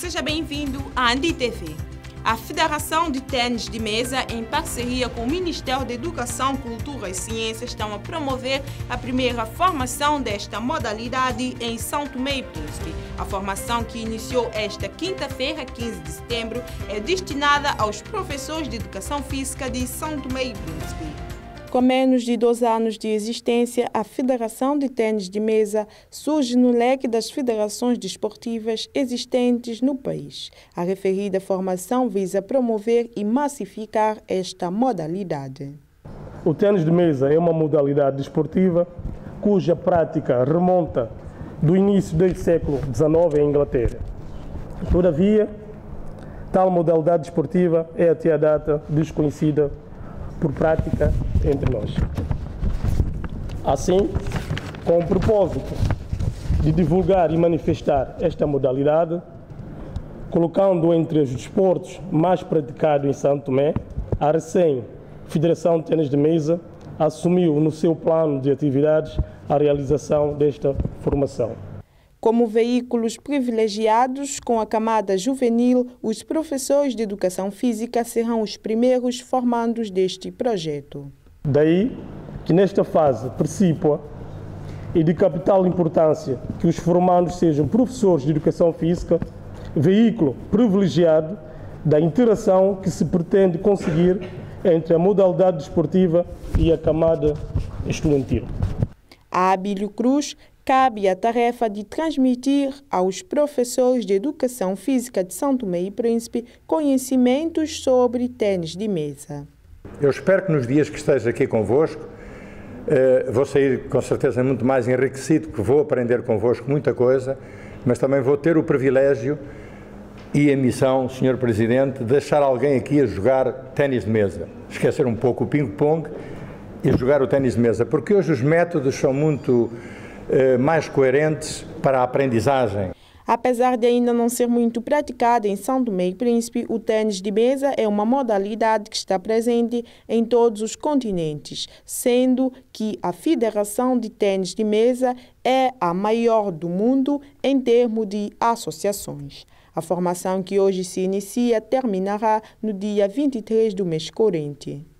Seja bem-vindo à Andi TV. A Federação de Tênis de Mesa, em parceria com o Ministério da Educação, Cultura e Ciências, estão a promover a primeira formação desta modalidade em São Tomé e Príncipe. A formação, que iniciou esta quinta-feira, 15 de setembro, é destinada aos professores de Educação Física de São Tomé e Príncipe. Com menos de 2 anos de existência, a Federação de Tênis de Mesa surge no leque das federações desportivas existentes no país. A referida formação visa promover e massificar esta modalidade. O tênis de mesa é uma modalidade desportiva cuja prática remonta do início do século XIX em Inglaterra. Todavia, tal modalidade desportiva é até a data desconhecida por prática entre nós. Assim, com o propósito de divulgar e manifestar esta modalidade, colocando entre os desportos mais praticados em São Tomé, a Federação de Tênis de Mesa assumiu no seu plano de atividades a realização desta formação. Como veículos privilegiados com a camada juvenil, os professores de Educação Física serão os primeiros formandos deste projeto. Daí que nesta fase precípua e de capital importância que os formandos sejam professores de Educação Física, veículo privilegiado da interação que se pretende conseguir entre a modalidade desportiva e a camada estudantil. A Abílio Cruz cabe a tarefa de transmitir aos professores de Educação Física de São Tomé e Príncipe conhecimentos sobre tênis de mesa. Eu espero que nos dias que esteja aqui convosco, vou sair com certeza muito mais enriquecido, porque vou aprender convosco muita coisa, mas também vou ter o privilégio e a missão, Sr. Presidente, de deixar alguém aqui a jogar ténis de mesa. Esquecer um pouco o ping-pong e jogar o ténis de mesa, porque hoje os métodos são muito mais coerentes para a aprendizagem. Apesar de ainda não ser muito praticado em São Tomé e Príncipe, o tênis de mesa é uma modalidade que está presente em todos os continentes, sendo que a Federação de Tênis de Mesa é a maior do mundo em termos de associações. A formação, que hoje se inicia, terminará no dia 23 do mês corrente.